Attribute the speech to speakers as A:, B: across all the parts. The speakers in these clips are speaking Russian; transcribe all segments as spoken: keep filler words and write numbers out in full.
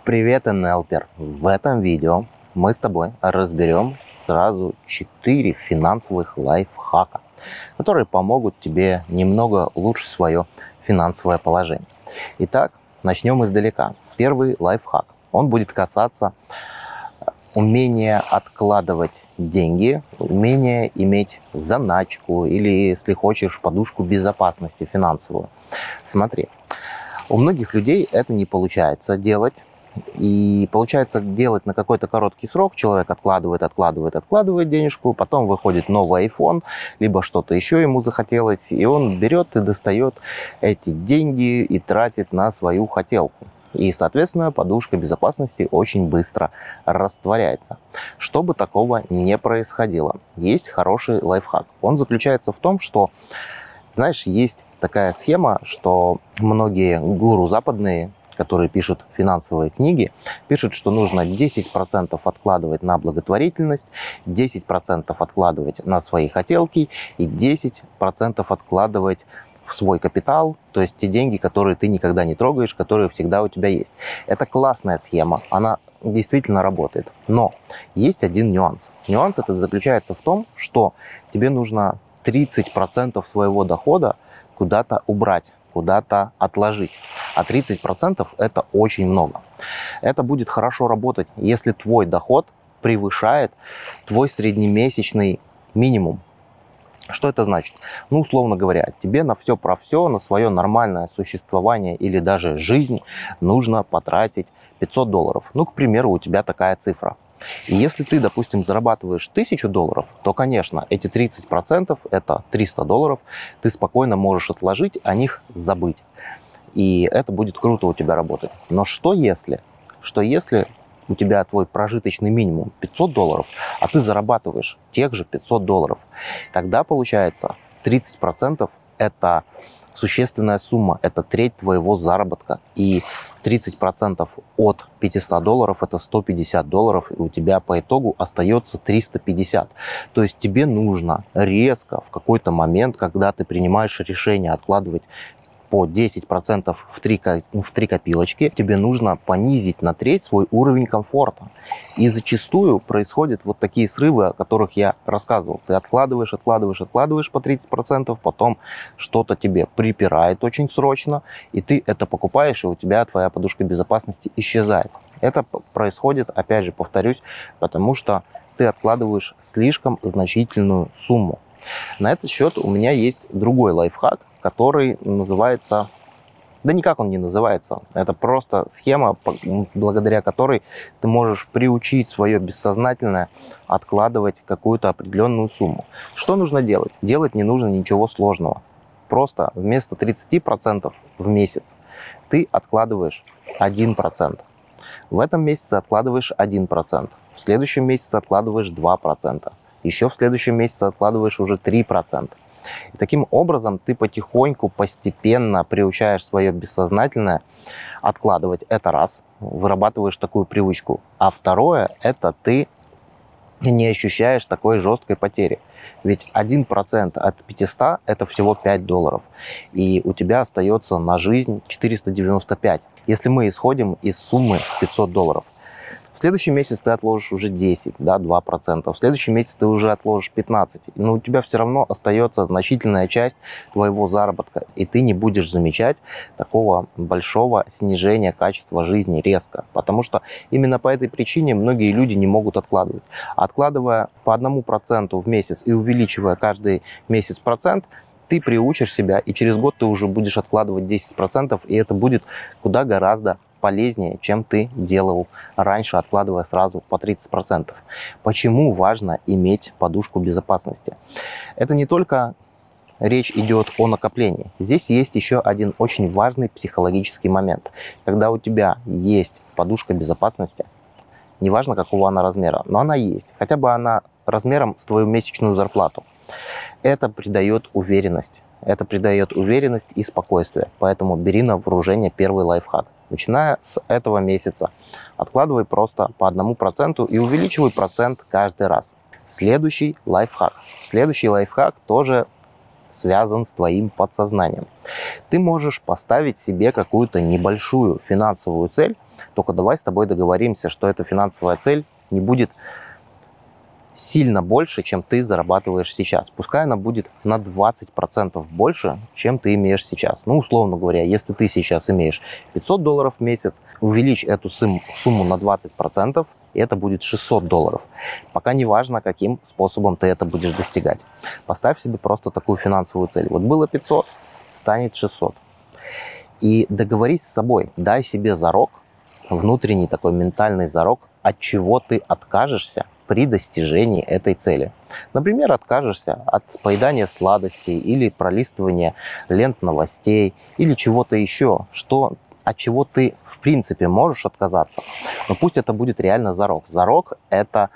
A: Привет, эн эл пер! В этом видео мы с тобой разберем сразу четыре финансовых лайфхака, которые помогут тебе немного улучшить свое финансовое положение. Итак, начнем издалека. Первый лайфхак. Он будет касаться умения откладывать деньги, умения иметь заначку или, если хочешь, подушку безопасности финансовую. Смотри, у многих людей это не получается делать. И получается делать на какой-то короткий срок. Человек откладывает, откладывает, откладывает денежку, потом выходит новый iPhone, либо что-то еще ему захотелось, и он берет и достает эти деньги и тратит на свою хотелку. И, соответственно, подушка безопасности очень быстро растворяется. Чтобы такого не происходило, есть хороший лайфхак. Он заключается в том, что, знаешь, есть такая схема, что многие гуру западные, которые пишут финансовые книги, пишут, что нужно десять процентов откладывать на благотворительность, десять процентов откладывать на свои хотелки и десять процентов откладывать в свой капитал, то есть те деньги, которые ты никогда не трогаешь, которые всегда у тебя есть. Это классная схема, она действительно работает. Но есть один нюанс. Нюанс этот заключается в том, что тебе нужно тридцать процентов своего дохода куда-то убрать, куда-то отложить. А тридцать процентов это очень много. Это будет хорошо работать, если твой доход превышает твой среднемесячный минимум. Что это значит? Ну, условно говоря, тебе на все про все, на свое нормальное существование или даже жизнь нужно потратить пятьсот долларов. Ну, к примеру, у тебя такая цифра. И если ты, допустим, зарабатываешь тысячу долларов, то, конечно, эти тридцать процентов, это триста долларов, ты спокойно можешь отложить, о них забыть. И это будет круто у тебя работать. Но что если? Что если у тебя твой прожиточный минимум пятьсот долларов, а ты зарабатываешь тех же пятьсот долларов? Тогда получается тридцать процентов это существенная сумма, это треть твоего заработка. И тридцать процентов от пятисот долларов это сто пятьдесят долларов, и у тебя по итогу остается триста пятьдесят. То есть тебе нужно резко в какой-то момент, когда ты принимаешь решение откладывать по десять процентов в три, в три копилочки, тебе нужно понизить на треть свой уровень комфорта. И зачастую происходят вот такие срывы, о которых я рассказывал. Ты откладываешь, откладываешь, откладываешь по тридцать процентов, потом что-то тебе припирает очень срочно, и ты это покупаешь, и у тебя твоя подушка безопасности исчезает. Это происходит, опять же, повторюсь, потому что ты откладываешь слишком значительную сумму. На этот счет у меня есть другой лайфхак, который называется... Да никак он не называется. Это просто схема, благодаря которой ты можешь приучить свое бессознательное откладывать какую-то определенную сумму. Что нужно делать? Делать не нужно ничего сложного. Просто вместо тридцати процентов в месяц ты откладываешь один процент. В этом месяце откладываешь один процент. В следующем месяце откладываешь два процента. Еще в следующем месяце откладываешь уже три процента. И таким образом ты потихоньку, постепенно приучаешь свое бессознательное откладывать. Это раз, вырабатываешь такую привычку. А второе, это ты не ощущаешь такой жесткой потери. Ведь один процент от пятисот это всего пять долларов. И у тебя остается на жизнь четыреста девяносто пять. Если мы исходим из суммы пятьсот долларов. В следующий месяц ты отложишь уже десять, да, два процента. В следующем месяце ты уже отложишь пятнадцать. Но у тебя все равно остается значительная часть твоего заработка. И ты не будешь замечать такого большого снижения качества жизни резко. Потому что именно по этой причине многие люди не могут откладывать. Откладывая по одному проценту в месяц и увеличивая каждый месяц процент, ты приучишь себя, и через год ты уже будешь откладывать десять процентов, и это будет куда гораздо полезнее, чем ты делал раньше, откладывая сразу по тридцать процентов. Почему важно иметь подушку безопасности? Это не только речь идет о накоплении. Здесь есть еще один очень важный психологический момент. Когда у тебя есть подушка безопасности, неважно какого она размера, но она есть, хотя бы она размером с твою месячную зарплату, это придает уверенность. Это придает уверенность и спокойствие. Поэтому бери на вооружение первый лайфхак. Начиная с этого месяца откладывай просто по одному проценту и увеличивай процент каждый раз. Следующий лайфхак. Следующий лайфхак тоже связан с твоим подсознанием. Ты можешь поставить себе какую-то небольшую финансовую цель, только давай с тобой договоримся, что эта финансовая цель не будет сильно больше, чем ты зарабатываешь сейчас. Пускай она будет на двадцать процентов больше, чем ты имеешь сейчас. Ну, условно говоря, если ты сейчас имеешь пятьсот долларов в месяц, увеличь эту сумму на двадцать процентов, и это будет шестьсот долларов. Пока не важно, каким способом ты это будешь достигать. Поставь себе просто такую финансовую цель. Вот было пятьсот, станет шестьсот. И договорись с собой, дай себе зарок, внутренний такой ментальный зарок, от чего ты откажешься при достижении этой цели. Например, откажешься от поедания сладостей или пролистывания лент новостей или чего-то еще, что, от чего ты в принципе можешь отказаться. Но пусть это будет реально зарок. Зарок – это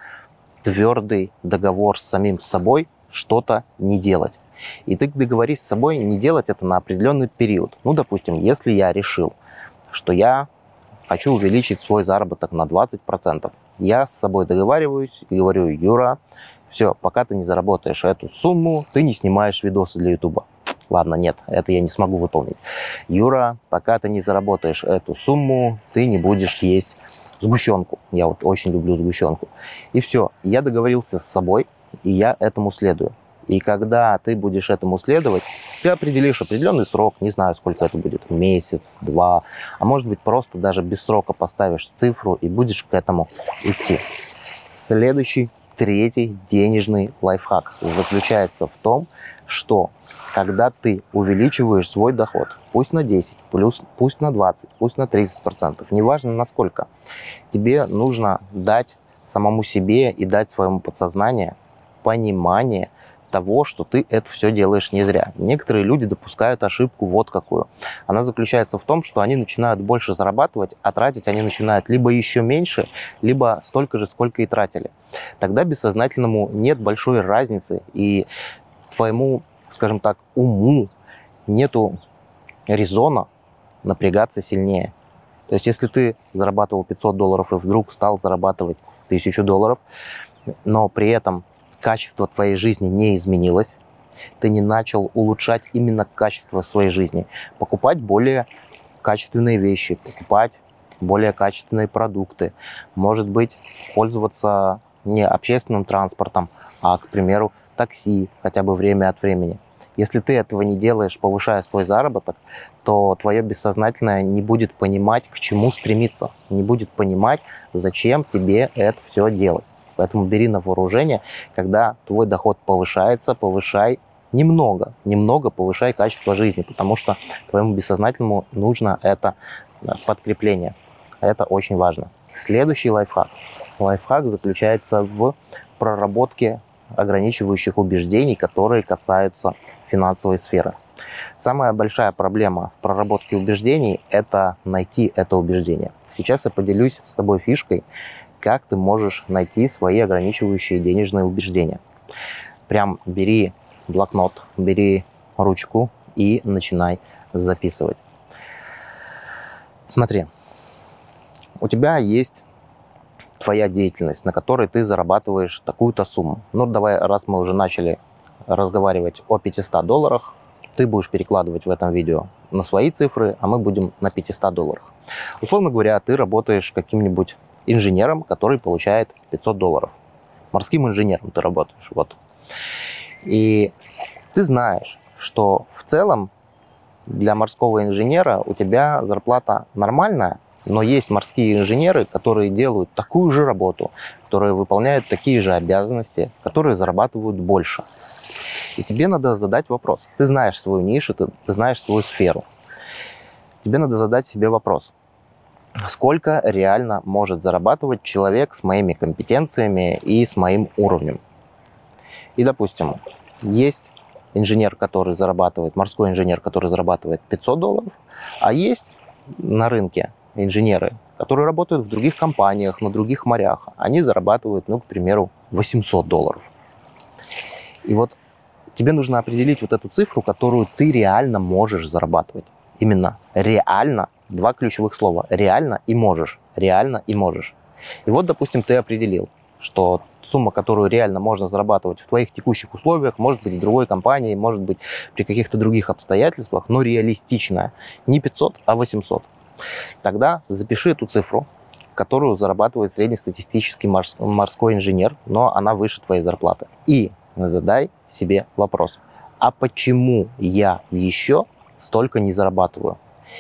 A: твердый договор с самим собой что-то не делать. И ты договорись с собой не делать это на определенный период. Ну, допустим, если я решил, что я хочу увеличить свой заработок на двадцать процентов. Я с собой договариваюсь и говорю: Юра, все, пока ты не заработаешь эту сумму, ты не снимаешь видосы для ютуба. Ладно, нет, это я не смогу выполнить. Юра, пока ты не заработаешь эту сумму, ты не будешь есть сгущенку. Я вот очень люблю сгущенку. И все, я договорился с собой, и я этому следую. И когда ты будешь этому следовать, ты определишь определенный срок, не знаю, сколько это будет, месяц, два, а может быть просто даже без срока поставишь цифру и будешь к этому идти. Следующий, третий денежный лайфхак заключается в том, что когда ты увеличиваешь свой доход, пусть на десять, плюс, пусть на двадцать, пусть на тридцать процентов, неважно насколько, тебе нужно дать самому себе и дать своему подсознанию понимание того, что ты это все делаешь не зря. Некоторые люди допускают ошибку вот какую. Она заключается в том, что они начинают больше зарабатывать, а тратить они начинают либо еще меньше, либо столько же, сколько и тратили. Тогда бессознательному нет большой разницы, и твоему, скажем так, уму нету резона напрягаться сильнее. То есть, если ты зарабатывал пятьсот долларов и вдруг стал зарабатывать тысячу долларов, но при этом качество твоей жизни не изменилось, ты не начал улучшать именно качество своей жизни, покупать более качественные вещи, покупать более качественные продукты, может быть, пользоваться не общественным транспортом, а, к примеру, такси хотя бы время от времени. Если ты этого не делаешь, повышая свой заработок, то твое бессознательное не будет понимать, к чему стремиться, не будет понимать, зачем тебе это все делать. Поэтому бери на вооружение, когда твой доход повышается, повышай немного, немного повышай качество жизни, потому что твоему бессознательному нужно это подкрепление. Это очень важно. Следующий лайфхак. Лайфхак заключается в проработке ограничивающих убеждений, которые касаются финансовой сферы. Самая большая проблема в проработке убеждений – это найти это убеждение. Сейчас я поделюсь с тобой фишкой, как ты можешь найти свои ограничивающие денежные убеждения. Прям бери блокнот, бери ручку и начинай записывать. Смотри, у тебя есть твоя деятельность, на которой ты зарабатываешь такую-то сумму. Ну, давай, раз мы уже начали разговаривать о пятистах долларах, ты будешь перекладывать в этом видео на свои цифры, а мы будем на пятистах долларах. Условно говоря, ты работаешь каким-нибудь инженером, который получает пятьсот долларов. Морским инженером ты работаешь. Вот. И ты знаешь, что в целом для морского инженера у тебя зарплата нормальная, но есть морские инженеры, которые делают такую же работу, которые выполняют такие же обязанности, которые зарабатывают больше. И тебе надо задать вопрос. Ты знаешь свою нишу, ты, ты знаешь свою сферу. Тебе надо задать себе вопрос. Сколько реально может зарабатывать человек с моими компетенциями и с моим уровнем? И, допустим, есть инженер, который зарабатывает, морской инженер, который зарабатывает пятьсот долларов, а есть на рынке инженеры, которые работают в других компаниях, на других морях. Они зарабатывают, ну, к примеру, восемьсот долларов. И вот тебе нужно определить вот эту цифру, которую ты реально можешь зарабатывать. Именно реально. Два ключевых слова. Реально и можешь. Реально и можешь. И вот, допустим, ты определил, что сумма, которую реально можно зарабатывать в твоих текущих условиях, может быть в другой компании, может быть при каких-то других обстоятельствах, но реалистичная. Не пятьсот, а восемьсот. Тогда запиши эту цифру, которую зарабатывает среднестатистический морской инженер, но она выше твоей зарплаты. И задай себе вопрос: а почему я еще столько не зарабатываю?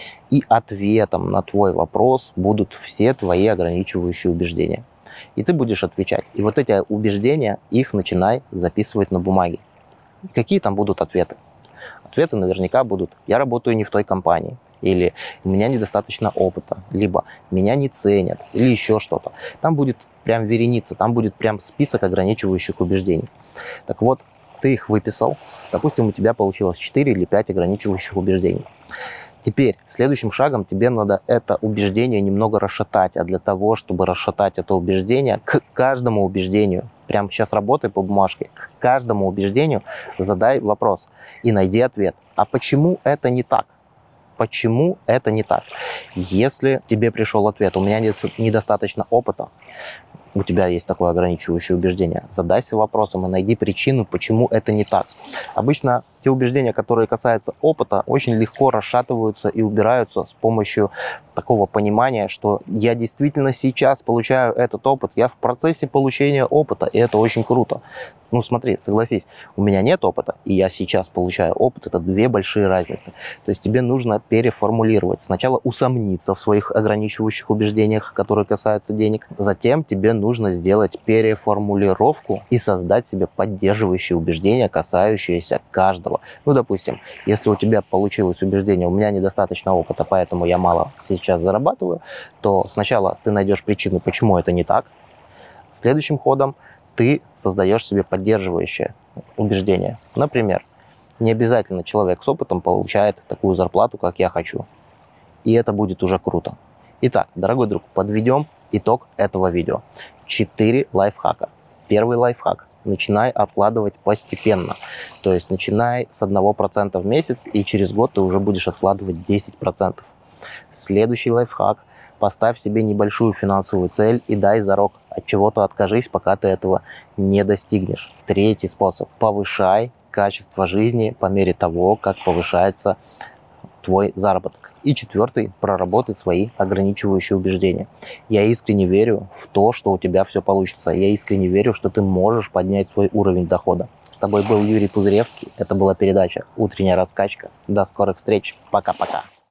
A: И ответом на твой вопрос будут все твои ограничивающие убеждения. И ты будешь отвечать. И вот эти убеждения, их начинай записывать на бумаге. И какие там будут ответы? Ответы наверняка будут: я работаю не в той компании, или у меня недостаточно опыта, либо меня не ценят, или еще что-то. Там будет прям вереница, там будет прям список ограничивающих убеждений. Так вот, ты их выписал. Допустим, у тебя получилось четыре или пять ограничивающих убеждений. Теперь следующим шагом тебе надо это убеждение немного расшатать. А для того, чтобы расшатать это убеждение, к каждому убеждению, прямо сейчас работай по бумажке, к каждому убеждению задай вопрос и найди ответ. А почему это не так? Почему это не так? Если тебе пришел ответ: у меня недостаточно опыта, у тебя есть такое ограничивающее убеждение, задайся вопросом и найди причину, почему это не так. Обычно те убеждения, которые касаются опыта, очень легко расшатываются и убираются с помощью такого понимания, что я действительно сейчас получаю этот опыт, я в процессе получения опыта, и это очень круто. Ну смотри, согласись, у меня нет опыта, и я сейчас получаю опыт, это две большие разницы. То есть тебе нужно переформулировать. Сначала усомниться в своих ограничивающих убеждениях, которые касаются денег, затем тебе нужно сделать переформулировку и создать себе поддерживающие убеждения, касающиеся каждого. Ну, допустим, если у тебя получилось убеждение: у меня недостаточно опыта, поэтому я мало сейчас зарабатываю, то сначала ты найдешь причины, почему это не так. Следующим ходом ты создаешь себе поддерживающее убеждение. Например, не обязательно человек с опытом получает такую зарплату, как я хочу. И это будет уже круто. Итак, дорогой друг, подведем итог этого видео. Четыре лайфхака. Первый лайфхак. Начинай откладывать постепенно. То есть начинай с одного процента в месяц, и через год ты уже будешь откладывать десять процентов. Следующий лайфхак. Поставь себе небольшую финансовую цель и дай зарок. От чего-то откажись, пока ты этого не достигнешь. Третий способ. Повышай качество жизни по мере того, как повышается твой заработок. И четвертый. Проработай свои ограничивающие убеждения. Я искренне верю в то, что у тебя все получится. Я искренне верю, что ты можешь поднять свой уровень дохода. С тобой был Юрий Пузыревский. Это была передача «Утренняя раскачка». До скорых встреч. Пока-пока.